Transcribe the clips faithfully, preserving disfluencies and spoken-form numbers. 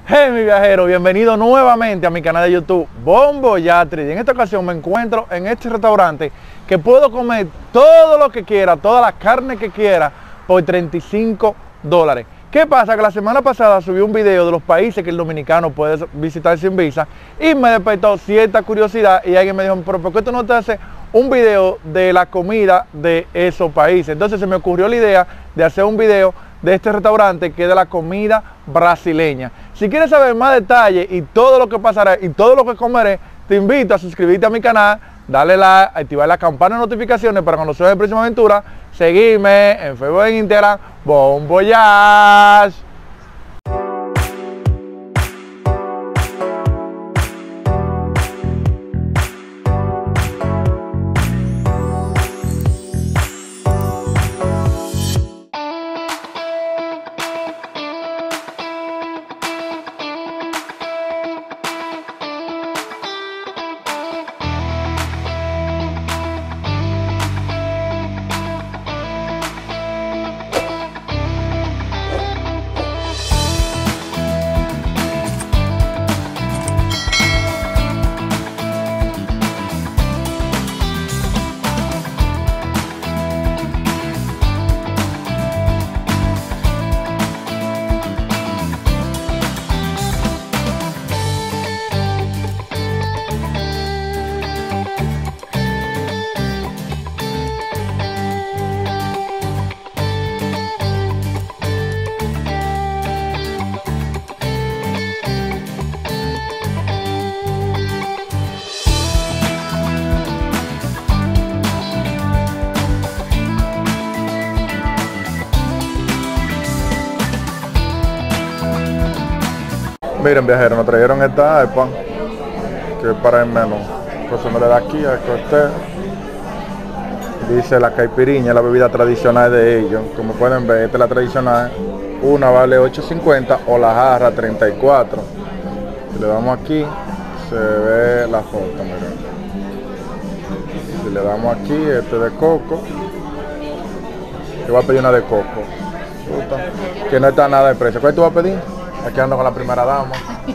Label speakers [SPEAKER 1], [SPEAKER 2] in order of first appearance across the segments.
[SPEAKER 1] Hey mi viajero, bienvenido nuevamente a mi canal de YouTube Bombo Yatri. Y en esta ocasión me encuentro en este restaurante que puedo comer todo lo que quiera, toda la carne que quiera por treinta y cinco dólares. ¿Qué pasa? Que la semana pasada subí un video de los países que el dominicano puede visitar sin visa y me despertó cierta curiosidad y alguien me dijo, pero ¿por qué tú no te haces un video de la comida de esos países? Entonces se me ocurrió la idea de hacer un video de este restaurante que es de la comida brasileña. Si quieres saber más detalles y todo lo que pasará y todo lo que comeré, te invito a suscribirte a mi canal, darle like, activar la campana de notificaciones para cuando suba mi próxima aventura, seguirme en Facebook e Instagram, Bon Voyage. Miren viajeros, nos trajeron esta arepa que es para el menú. Entonces me le da aquí a que usted dice la caipiriña, la bebida tradicional de ellos. Como pueden ver, esta es la tradicional. Una vale ocho cincuenta o la jarra treinta y cuatro. Si le damos aquí, se ve la foto, miren. Si le damos aquí, este de coco. Yo voy a pedir una de coco. Que no está nada de precio. ¿Cuál tú vas a pedir? Aquí ando con la primera dama.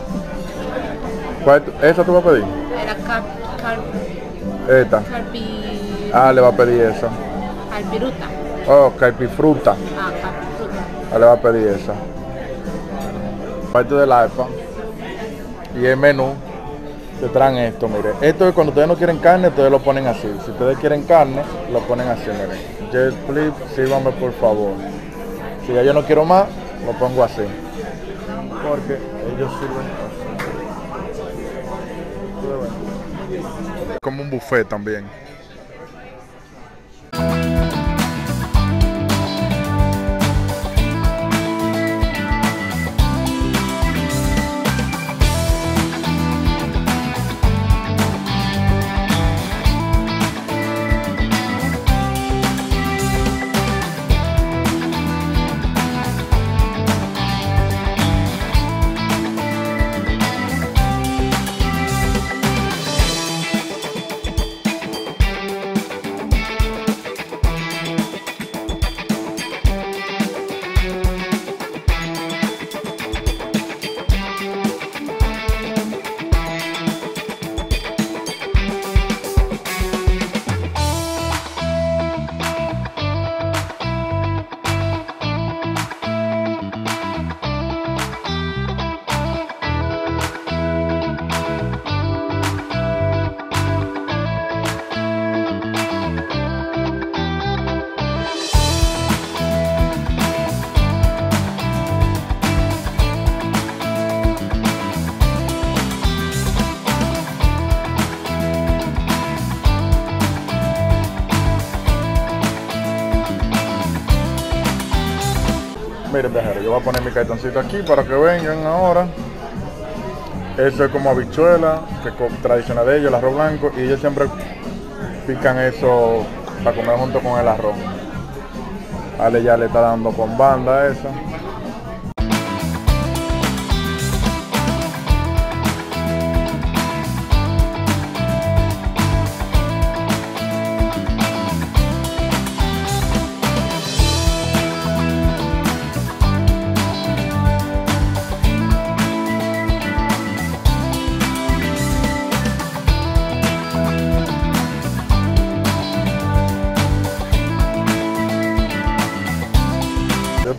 [SPEAKER 1] ¿Cuál, ¿Esa tú vas a pedir?
[SPEAKER 2] Era car, car,
[SPEAKER 1] Esta.
[SPEAKER 2] carpi,
[SPEAKER 1] Ah, le va a pedir esa.
[SPEAKER 2] carpiruta.
[SPEAKER 1] Oh, caipifruta.
[SPEAKER 2] Ah, carpiruta.
[SPEAKER 1] Ah, le va a pedir esa. Parte del arepa. Y el menú. Te traen esto, mire. Esto es cuando ustedes no quieren carne, ustedes lo ponen así. Si ustedes quieren carne, lo ponen así, miren. Jet, please, sírvame por favor. Si ya yo no quiero más, lo pongo así. Porque ellos sirven así. Como un buffet también. Miren viajeros, yo voy a poner mi cartoncito aquí para que vengan ahora. Eso es como habichuela, que es tradicional de ellos, el arroz blanco, y ellos siempre pican eso para comer junto con el arroz. Ale ya le está dando con banda eso.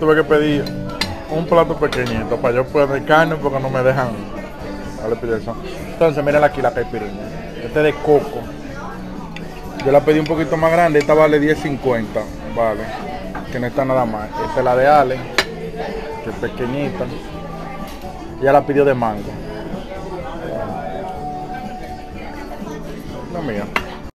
[SPEAKER 1] tuve que pedir un plato pequeñito para yo poder carne porque no me dejan. Vale, pide eso. Entonces, miren aquí la caipirinha. Este es de coco. Yo la pedí un poquito más grande, esta vale diez cincuenta, vale. Que no está nada más. Esta es la de Ale, que es pequeñita. Ella la pidió de mango. La mía.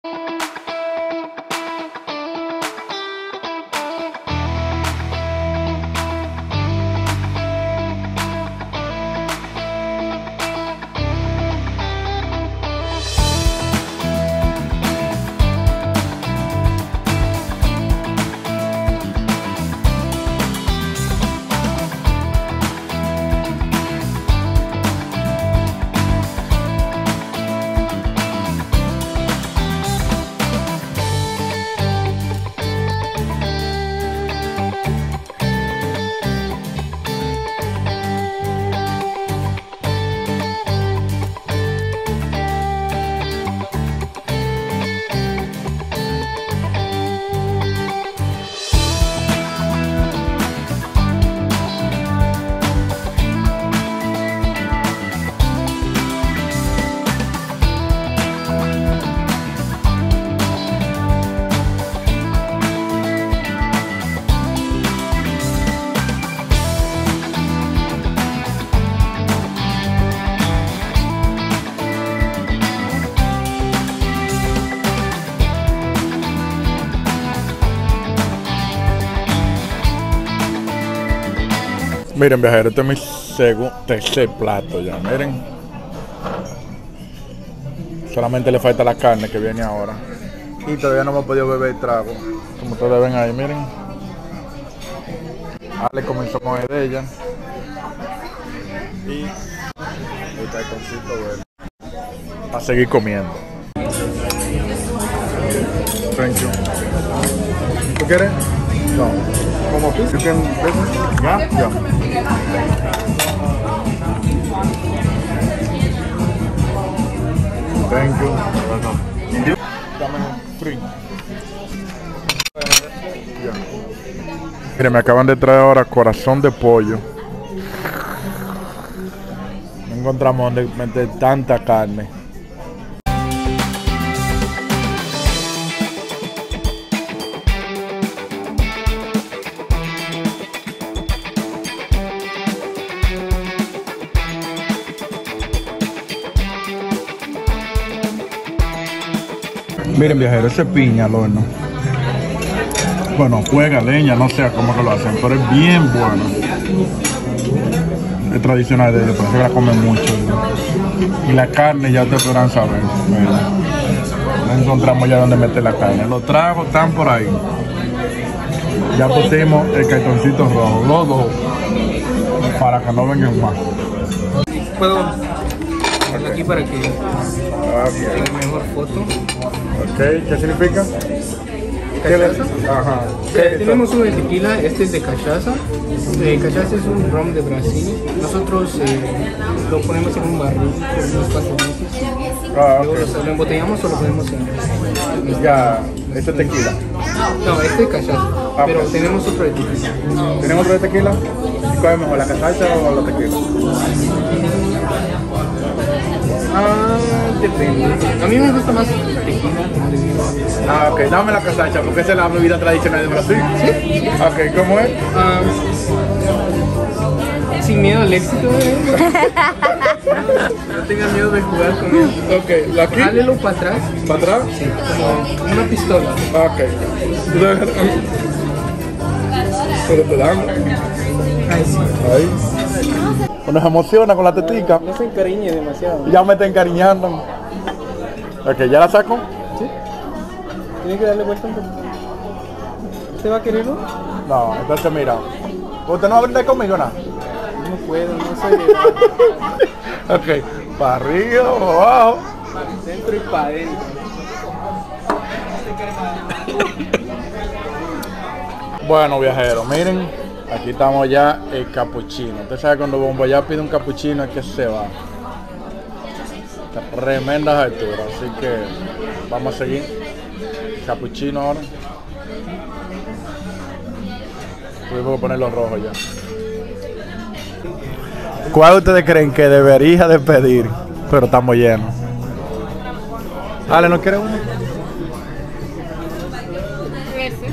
[SPEAKER 1] Miren, viajeros, este es mi segundo, tercer plato ya, miren. Solamente le falta la carne que viene ahora. Y todavía no hemos podido beber el trago. Como ustedes ven ahí, miren. Ale comenzó con el de ella. Y el cartoncito verde. A seguir comiendo. Thank you. ¿Tú quieres? No. Como tú, you can business? Yeah, yeah. Thank you. Welcome. Dame un free. Yeah. Miren, me acaban de traer ahora corazón de pollo. No encontramos donde meter tanta carne. Miren, viajeros, ese piña al horno. Bueno, juega leña, no sé cómo que lo hacen, pero es bien bueno. Es tradicional de ellos, por eso la comen mucho, ¿no? Y la carne ya te podrán saber. No encontramos ya donde meter la carne. Los tragos están por ahí. Ya pusimos el cartoncito rojo, los dos, para que no vengan más.
[SPEAKER 3] Puedo ponerlo aquí para que tenga mejor foto.
[SPEAKER 1] Ok, ¿qué significa?
[SPEAKER 3] ¿Cachaza?
[SPEAKER 1] Ajá.
[SPEAKER 3] Eh, tenemos uno de tequila, este es de cachaza. Eh, cachaza es un ron de Brasil. Nosotros eh, lo ponemos en un barril por unos cuatro meses.
[SPEAKER 1] Ah,
[SPEAKER 3] Luego
[SPEAKER 1] okay.
[SPEAKER 3] lo, lo embotellamos o lo ponemos en... en
[SPEAKER 1] Ya, este es tequila.
[SPEAKER 3] No, este es cachaza,
[SPEAKER 1] Ah,
[SPEAKER 3] pero
[SPEAKER 1] pues.
[SPEAKER 3] tenemos otro de tequila.
[SPEAKER 1] ¿Tenemos otro de tequila? ¿Y cuál es mejor, la cachaza o la tequila?
[SPEAKER 3] Ah, depende. A mí me gusta más tequila.
[SPEAKER 1] Ah, ok, dame la cachaza porque esa es la bebida tradicional de Brasil.
[SPEAKER 3] ¿Sí?
[SPEAKER 1] Ok, ¿cómo es?
[SPEAKER 3] Ah, sin miedo al éxito, ¿eh? No tengas miedo de jugar con él.
[SPEAKER 1] Ok, ¿la aquí?
[SPEAKER 3] Jálelo para atrás.
[SPEAKER 1] ¿Para atrás?
[SPEAKER 3] Sí, como una pistola.
[SPEAKER 1] Ah, ok. Pero te dan.
[SPEAKER 3] Ay, sí.
[SPEAKER 1] Ahí. Nos emociona con la tetica.
[SPEAKER 3] No se encariñe demasiado.
[SPEAKER 1] Ya me está encariñando. Ok, ¿ya la saco?
[SPEAKER 3] ¿Sí? Tiene que darle vuelta un poco. ¿Usted va a quererlo?
[SPEAKER 1] No, entonces mira. ¿Usted no va a brindar conmigo, nada?
[SPEAKER 3] No puedo, no soy de...
[SPEAKER 1] Ok, para arriba, para abajo.
[SPEAKER 3] Para el centro y para adentro.
[SPEAKER 1] Bueno, viajeros, miren, aquí estamos ya el capuchino. Usted sabe cuando Bombo ya pide un capuchino es que se va. Tremendas alturas, así que vamos a seguir. Capuchino ahora. Tuvimos que ponerlo rojo ya. ¿Cuál ustedes creen que debería de pedir? Pero estamos llenos. Ale, ¿no quiere uno?
[SPEAKER 2] Ese.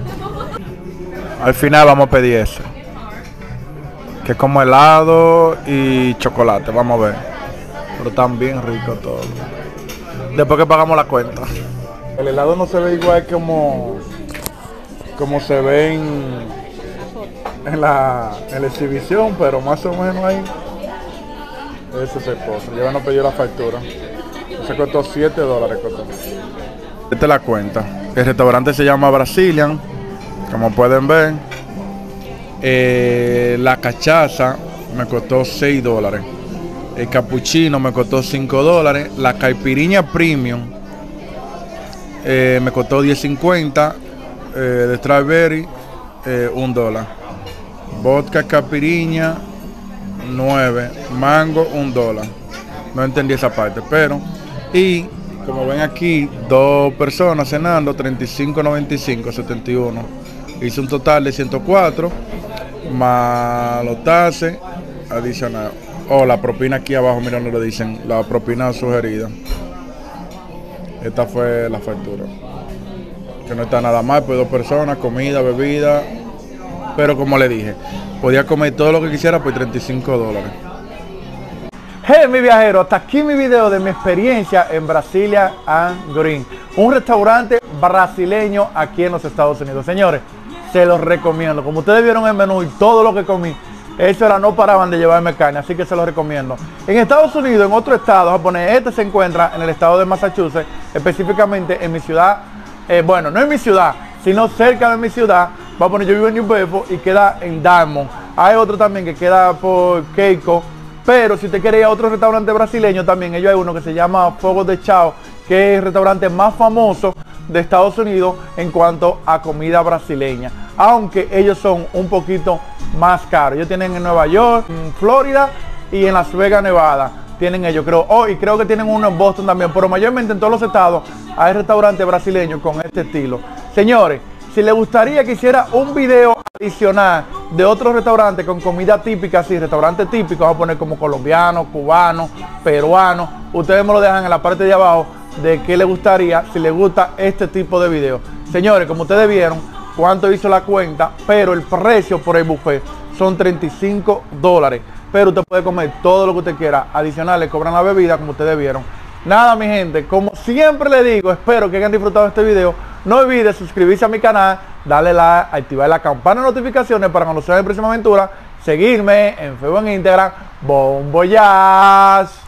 [SPEAKER 1] Al final vamos a pedir ese. Que es como helado y chocolate, vamos a ver. Pero están bien ricos todos. Después que pagamos la cuenta. El helado no se ve igual como como se ve en, en, la, en la exhibición, pero más o menos ahí. Ese es el postre. Ya nos pidió la factura. Se costó siete dólares. Costó. Esta es la cuenta. El restaurante se llama Brazilian, como pueden ver. Eh, la cachaza me costó seis dólares. El cappuccino me costó cinco dólares. La caipirinha premium eh, me costó diez cincuenta. Eh, de strawberry, eh, un dólar. Vodka caipirinha, nueve. Mango, un dólar. No entendí esa parte, pero. Y como ven aquí, dos personas cenando, treinta y cinco noventa y cinco, setenta y uno. Hice un total de ciento cuatro. Más los taxes adicional. Oh, la propina aquí abajo, mira, no le dicen la propina sugerida. Esta fue la factura. Que no está nada mal, pues dos personas, comida, bebida. Pero como le dije, podía comer todo lo que quisiera por treinta y cinco dólares. Hey, mi viajero, hasta aquí mi video de mi experiencia en Brasilia and Green, un restaurante brasileño aquí en los Estados Unidos. Señores, se los recomiendo. Como ustedes vieron el menú y todo lo que comí, eso era, no paraban de llevarme carne, así que se los recomiendo. En Estados Unidos, en otro estado japonés, este se encuentra en el estado de Massachusetts, específicamente en mi ciudad, eh, bueno, no en mi ciudad, sino cerca de mi ciudad. Va a poner, yo vivo en New Bedford y queda en Diamond. Hay otro también que queda por Keiko. Pero si usted quiere ir a otro restaurante brasileño también, ellos hay uno que se llama Fogo de Chao, que es el restaurante más famoso de Estados Unidos en cuanto a comida brasileña. Aunque ellos son un poquito más caros. Ellos tienen en Nueva York, en Florida y en Las Vegas, Nevada. Tienen ellos, creo. Oh, y creo que tienen uno en Boston también. Pero mayormente en todos los estados hay restaurantes brasileños con este estilo. Señores, si les gustaría que hiciera un video adicional de otros restaurantes con comida típica, así, restaurantes típicos, vamos a poner como colombiano, cubano, peruano, ustedes me lo dejan en la parte de abajo de qué les gustaría, si les gusta este tipo de video. Señores, como ustedes vieron, cuánto hizo la cuenta, pero el precio por el buffet son treinta y cinco dólares. Pero usted puede comer todo lo que usted quiera. Adicional, le cobran la bebida, como ustedes vieron. Nada, mi gente, como siempre les digo, espero que hayan disfrutado este video. No olviden suscribirse a mi canal, darle like, activar la campana de notificaciones para cuando sea mi próxima aventura, seguirme en Facebook, en Instagram. Bon voyage.